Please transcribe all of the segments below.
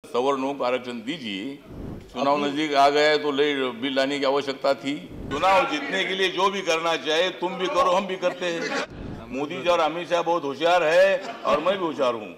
सवर्णों को आरक्षण दीजिए। चुनाव नजदीक आ गया है तो बिल लाने की आवश्यकता थी। चुनाव जीतने के लिए जो भी करना चाहे तुम भी करो, हम भी करते हैं। मोदी जी और अमित शाह बहुत होशियार है और मैं भी होशियार हूँ।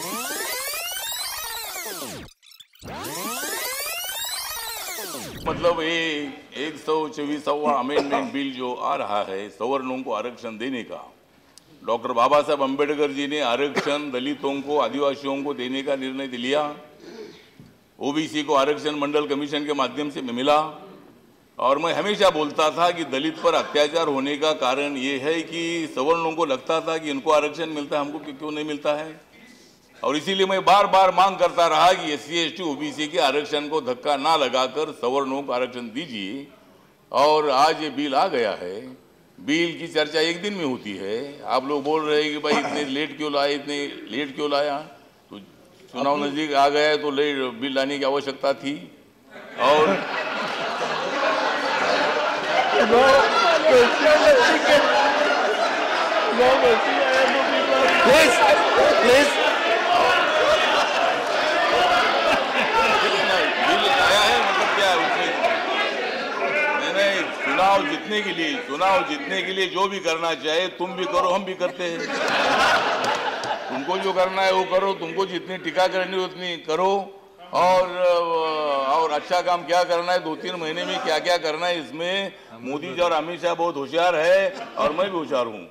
मतलब ये 124वां अमेंडमेंट बिल जो आ रहा है सवर्णों को आरक्षण देने का, डॉक्टर बाबा साहब अम्बेडकर जी ने आरक्षण दलितों को, आदिवासियों को देने का निर्णय लिया। ओबीसी को आरक्षण मंडल कमीशन के माध्यम से मिला। और मैं हमेशा बोलता था कि दलित पर अत्याचार होने का कारण ये है कि सवर्णों को लगता था कि इनको आरक्षण मिलता है, हमको क्यों नहीं मिलता है। और इसीलिए मैं बार बार मांग करता रहा कि SC ST OBC के आरक्षण को धक्का ना लगाकर सवर्णों को आरक्षण दीजिए। और आज ये बिल आ गया है। बिल की चर्चा एक दिन में होती है। आप लोग बोल रहे हैं कि भाई इतने लेट क्यों लाए, इतने लेट क्यों लाया। तो चुनाव नजदीक आ गया है तो बिल लाने की आवश्यकता थी। और प्लीज चुनाव जीतने के लिए जो भी करना चाहे तुम भी करो, हम भी करते हैं। तुमको जो करना है वो करो, तुमको जितनी टीका करनी उतनी करो। और अच्छा काम क्या करना है, 2-3 महीने में क्या क्या करना है, इसमें मोदी जी और अमित शाह बहुत होशियार है और मैं भी होशियार हूँ।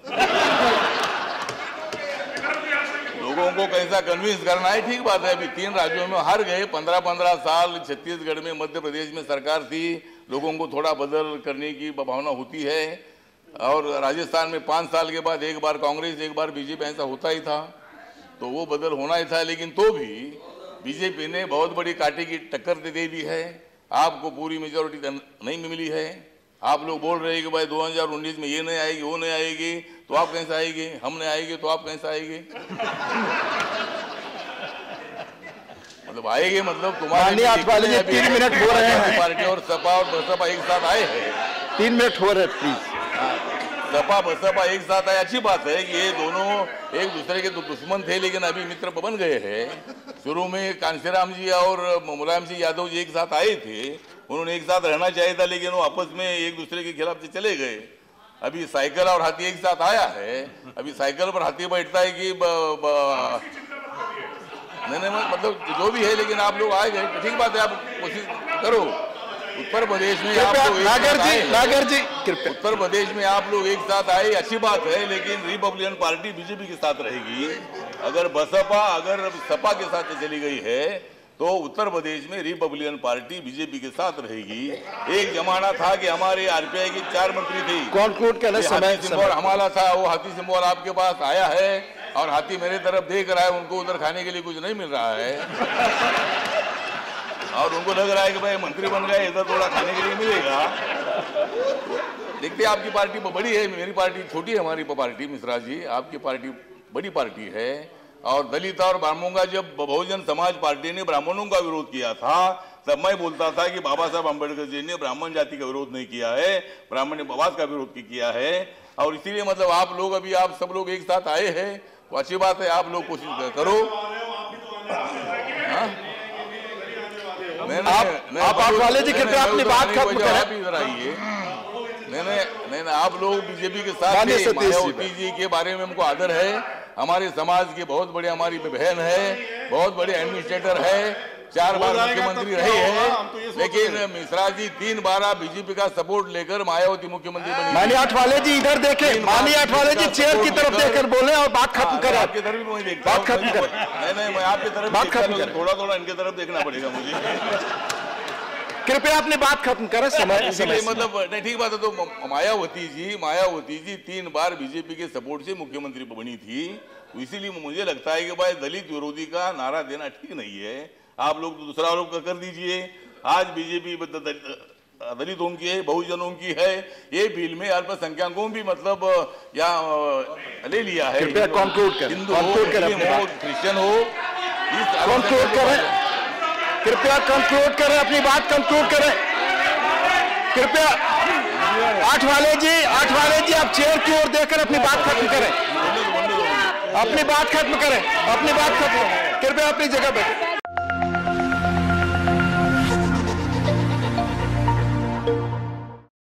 लोगों को कैसा कन्विंस करना है, ठीक बात है। अभी 3 राज्यों में हार गए, 15-15 साल छत्तीसगढ़ में, मध्य प्रदेश में सरकार थी, लोगों को थोड़ा बदल करने की भावना होती है। और राजस्थान में 5 साल के बाद एक बार कांग्रेस एक बार बीजेपी, ऐसा होता ही था। तो वो बदल होना ही था। लेकिन तो भी बीजेपी ने बहुत बड़ी कांटे की टक्कर दे दी है। आपको पूरी मेजोरिटी नहीं मिली है। आप लोग बोल रहे हैं कि भाई 2019 में ये नहीं आएगी, वो नहीं आएगी, तो आप कैसे आएंगे, हम नहीं आएंगे तो आप कैसे आएंगे। मतलब आएंगे, मतलब तुम्हारे 3 मिनट हो रहे हैं। पार्टी और सपा और बसपा एक साथ आए हैं। 3 मिनट हो रहे प्लीज। सपा बसपा एक साथ आए, अच्छी बात है कि ये दोनों एक दूसरे के दुश्मन थे लेकिन अभी मित्र बन गए हैं। शुरू में कांशीराम जी और मुलायम सिंह यादव जी एक साथ आए थे, उन्होंने एक साथ रहना चाहिए था, लेकिन वो आपस में एक दूसरे के खिलाफ से चले गए। अभी साइकिल और हाथी एक साथ आया है। अभी साइकिल पर हाथी बैठता है कि नहीं, मतलब जो भी है, लेकिन आप लोग आए गए, ठीक बात है। आप कोशिश करो। उत्तर प्रदेश में आप लोग नागर जी उत्तर प्रदेश में आप लोग एक साथ आए, अच्छी बात है। लेकिन रिपब्लिकन पार्टी बीजेपी के साथ रहेगी। अगर बसपा अगर सपा के साथ चली गई है तो उत्तर प्रदेश में रिपब्लिकन पार्टी बीजेपी के साथ रहेगी। एक जमाना था कि हमारे RPI के 4 मंत्री थे। कॉन्क्लूड करने समय हमारा था, वो हाथी सिंबल आपके पास आया है और हाथी मेरे तरफ देख रहा है। उनको उधर खाने के लिए कुछ नहीं मिल रहा है और उनको लग रहा है कि भाई मंत्री बन गए, इधर थोड़ा खाने के लिए मिलेगा। देखते हैं, आपकी पार्टी बड़ी है, मेरी पार्टी छोटी है। हमारी पार्टी मिश्रा जी, आपकी पार्टी बड़ी पार्टी है। और दलित और ब्राह्मणों का, जब बहुजन समाज पार्टी ने ब्राह्मणों का विरोध किया था तब मैं बोलता था कि बाबा साहब अम्बेडकर जी ने ब्राह्मण जाति का विरोध नहीं किया है, ब्राह्मण्यवाद का विरोध किया है। और इसीलिए मतलब आप लोग, अभी आप सब लोग एक साथ आए हैं तो अच्छी बात है। आप लोग कोशिश करो। आप वाले जी कृपया अपनी बात खत्म करें। आप इधर आइए। नहीं, आप लोग बीजेपी के साथ हैं। मायावती जी के बारे में हमको आदर है। हमारे समाज की बहुत बड़ी हमारी बहन है, बहुत बड़े एडमिनिस्ट्रेटर है, 4 बार मुख्यमंत्री रहे हैं। लेकिन मिश्रा जी 3 बार बीजेपी का सपोर्ट लेकर मायावती मुख्यमंत्री बनी। माननीय आठवाले जी इधर देखें, माननीय आठवाले जी चेयर की तरफ देखकर बोले और बात खत्म करें। आपकी तरफ भी मैं देखता हूं। बात खत्म करें। नहीं, मैं आपकी तरफ बात खत्म करें। थोड़ा इनके तरफ देखना पड़ेगा मुझे। कृपया अपनी बात खत्म करें। समय मतलब नहीं, ठीक बात है। तो मायावती जी 3 बार बीजेपी के सपोर्ट से मुख्यमंत्री बनी थी। तो इसीलिए मुझे लगता है कि भाई दलित विरोधी का नारा देना ठीक नहीं है। आप लोग तो दूसरा आरोप कर दीजिए। आज बीजेपी दलितों की है, बहुजनों की है। ये बिल में अल्पसंख्यकों भी मतलब यहाँ ले लिया है। कृपया कंक्लूड करें। हिंदू हो, क्रिश्चियन हो, कंक्लूड करें। कृपया कंक्लूड करें, अपनी बात कंक्लूड करें। कृपया आठवाले जी आप चेयर की ओर देखकर अपनी बात खत्म करें। अपनी बात खत्म करें। कृपया अपनी जगह बैठें। है।